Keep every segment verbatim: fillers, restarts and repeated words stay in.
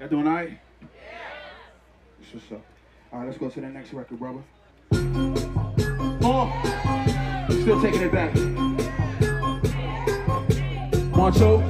Y'all doing all right? That's what's up. All right, let's go to the next record, brother. Oh, still taking it back. Moncho.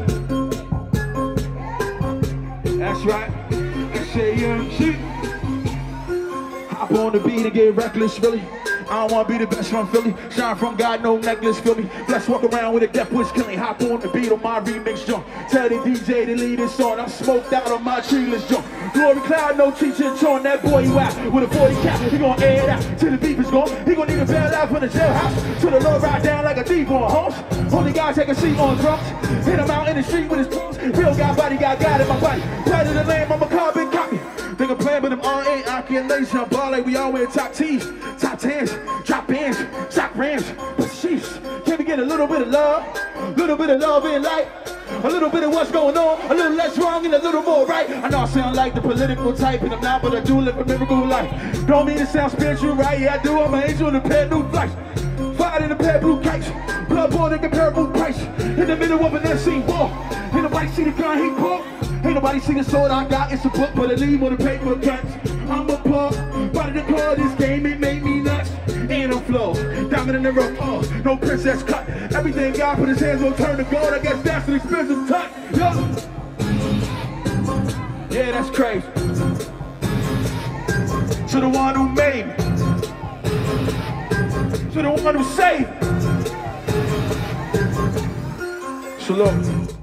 That's right. S A M G. Hop on the beat and get reckless, really. I don't wanna be the best from Philly. Shine from God, no necklace, feel me. Let's walk around with a death wish killing. Hop on the beat on my remix jump. Tell the D J to lead this on. I'm smoked out on my treeless jump. Glory cloud, no teaching, torn that boy you out with a forty cap. He gon' air it out till the beef is gone. He gon' need a bail out from the jailhouse. Till the Lord ride down like a thief on horse. Only guy take a seat on drums. Hit him out in the street with his drums. Real guy, body got God in my body. Proud of the lamb, I'm a carbon copy. Think I'm playing, but them all ain't accumulation. I'm ball like we all wear top tees, top tens, drop bands, shock rams. But sheesh, can we get a little bit of love? A little bit of love and light. A little bit of what's going on, a little less wrong and a little more right. I know I sound like the political type, and I'm not, but I do live a miracle life. Don't mean to sound spiritual, right? Yeah, I do. I'm an angel in a pair of new flights. Fired in a pair of blue kites. Bloodborne and comparable price. In the middle of an unseen war. Ain't nobody see the gun he pulled. Ain't nobody see the sword I got. It's a book, but I leave on the paper cuts. I'm a punk. By the core of this game, it made me nuts. And I'm flow. Diamond in the rough. Oh, no princess cut. Everything God put his hands on turn to gold. I guess that's an expensive touch. Yeah, yeah, that's crazy. To the one who made me. To the one who saved me. So look.